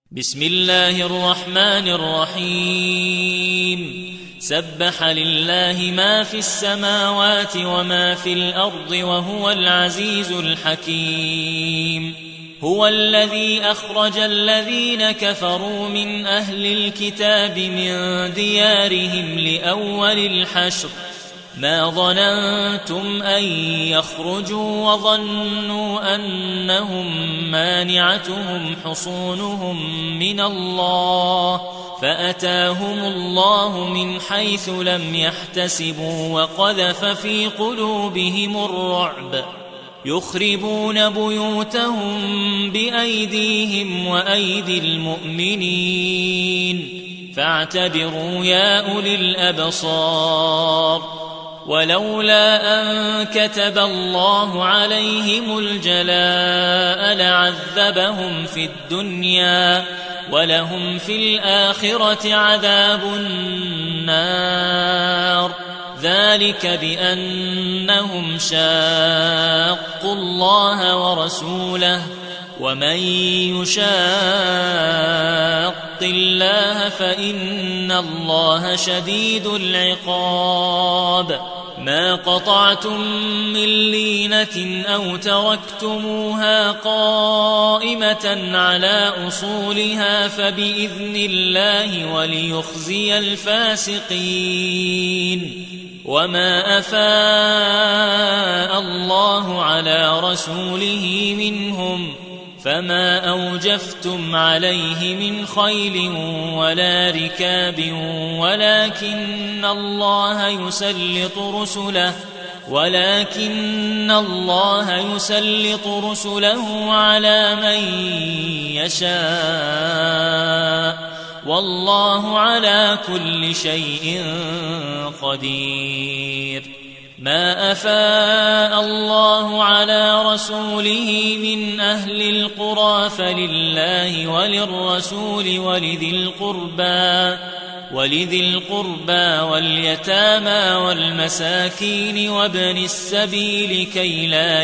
بسم الله الرحمن الرحيم سبح لله ما في السماوات وما في الأرض وهو العزيز الحكيم هو الذي أخرج الذين كفروا من أهل الكتاب من ديارهم لأول الحشر ما ظننتم أن يخرجوا وظنوا أنهم مانعتهم حصونهم من الله فأتاهم الله من حيث لم يحتسبوا وقذف في قلوبهم الرعب يخربون بيوتهم بأيديهم وأيدي المؤمنين فاعتبروا يا أولي الأبصار ولولا أن كتب الله عليهم الجلاء لعذبهم في الدنيا ولهم في الآخرة عذاب النار ذلك بأنهم شاقوا الله ورسوله ومن يشاق الله فإن الله شديد العقاب ما قطعتم من لينة أو تركتموها قائمة على أصولها فبإذن الله وليخزي الفاسقين وما أفاء الله على رسوله منهم فما أوجفتم عليه من خيل ولا ركاب ولكن الله يسلط رسله على من يشاء والله على كل شيء قدير ما أفاء الله على رسوله من أهل القرى فلله وللرسول ولذي القربى واليتامى والمساكين وابن السبيل كي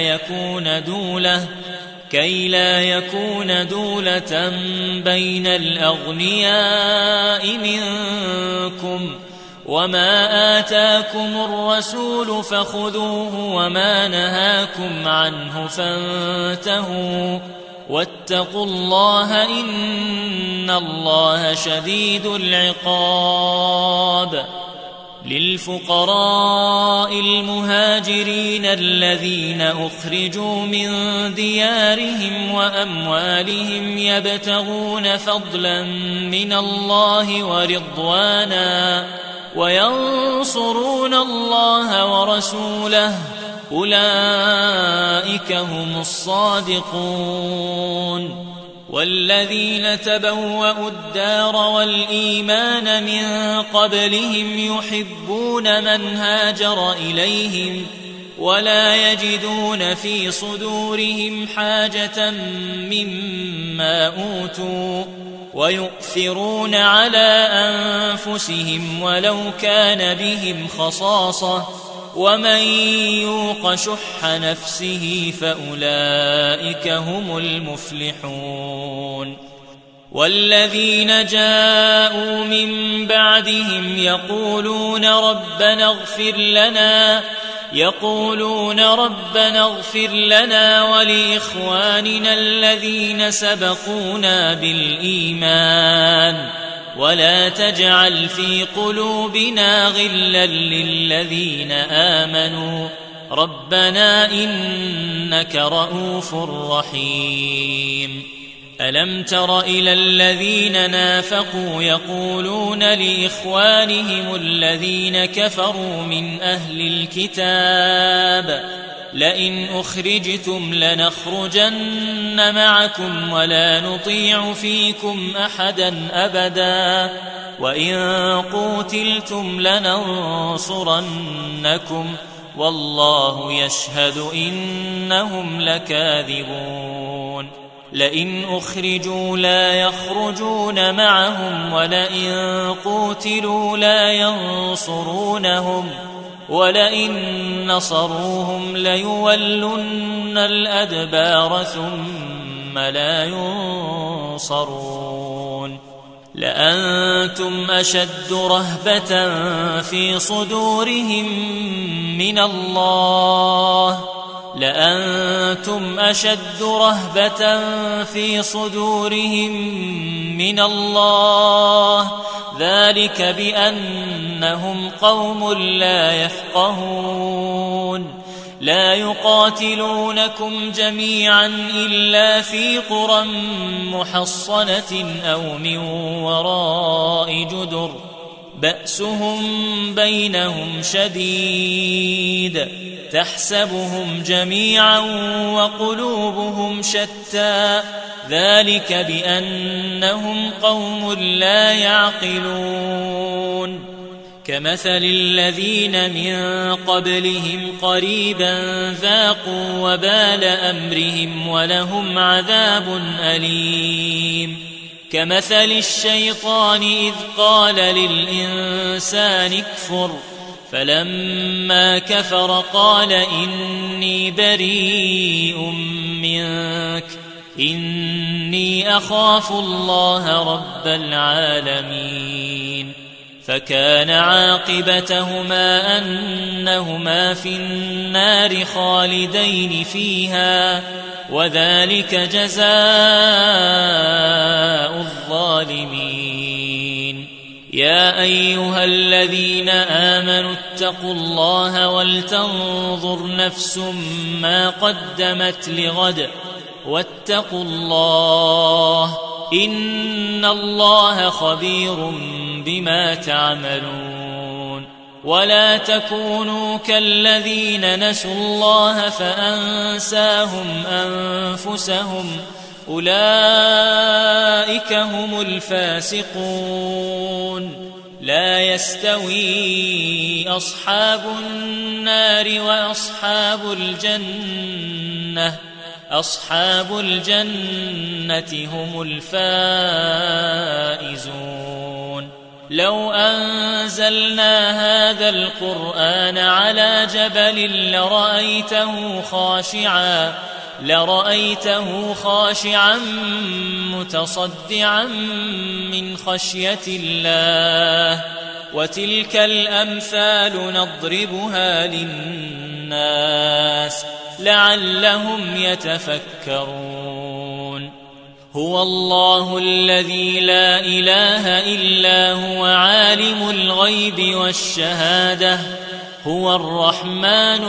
لا يكون دولة بين الأغنياء منكم وما آتاكم الرسول فخذوه وما نهاكم عنه فانتهوا واتقوا الله إن الله شديد العقاب للفقراء المهاجرين الذين أخرجوا من ديارهم وأموالهم يبتغون فضلا من الله ورضوانا وينصرون الله ورسوله أولئك هم الصادقون والذين تبوأوا الدار والإيمان من قبلهم يحبون من هاجر إليهم ولا يجدون في صدورهم حاجة مما أوتوا ويؤثرون على أنفسهم ولو كان بهم خصاصة ومن يوق شح نفسه فأولئك هم المفلحون والذين جاءوا من بعدهم يقولون ربنا اغفر لنا ولإخواننا الذين سبقونا بالإيمان ولا تجعل في قلوبنا غلا للذين آمنوا ربنا إنك رؤوف رحيم ألم تر إلى الذين نافقوا يقولون لإخوانهم الذين كفروا من أهل الكتاب لئن أخرجتم لنخرجن معكم ولا نطيع فيكم أحدا أبدا وإن قوتلتم لننصرنكم والله يشهد إنهم لكاذبون لئن أخرجوا لا يخرجون معهم ولئن قوتلوا لا ينصرونهم ولئن نصروهم ليولن الأدبار ثم ثم لا ينصرون لأنتم أشد رهبة في صدورهم من الله ذلك بأنهم قوم لا يفقهون لا يقاتلونكم جميعا إلا في قرى محصنة أو من وراء جدر بأسهم بينهم شديد تحسبهم جميعا وقلوبهم شتى ذلك بأنهم قوم لا يعقلون كمثل الذين من قبلهم قريبا ذاقوا وبال أمرهم ولهم عذاب أليم كمثل الشيطان إذ قال للإنسان اكفر فلما كفر قال إني بريء منك إني أخاف الله رب العالمين فكان عاقبتهما أنهما في النار خالدين فيها وذلك جزاء الظالمين يا أيها الذين آمنوا اتقوا الله ولتنظر نفس ما قدمت لغد واتقوا الله إن الله خبير بما تعملون ولا تكونوا كالذين نسوا الله فأنساهم أنفسهم أولئك هم الفاسقون لا يستوي أصحاب النار وأصحاب الجنة أصحاب الجنة هم الفائزون لو أنزلنا هذا القرآن على جبل لرأيته خاشعا متصدعا من خشية الله وتلك الأمثال نضربها للناس لعلهم يتفكرون هو الله الذي لا إله إلا هو عالم الغيب والشهادة هو الرحمن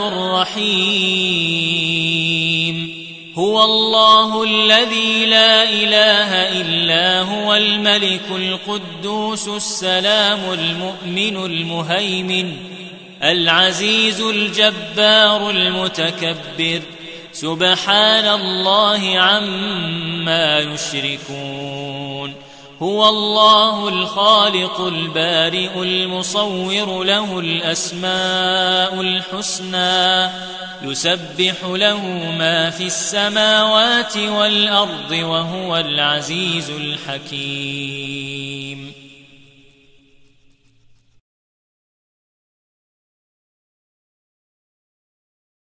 الرحيم هو الله الذي لا إله إلا هو الملك القدوس السلام المؤمن المهيمن العزيز الجبار المتكبر سبحان الله عما يشركون هو الله الخالق البارئ المصور له الأسماء الحسنى يسبح له ما في السماوات والأرض وهو العزيز الحكيم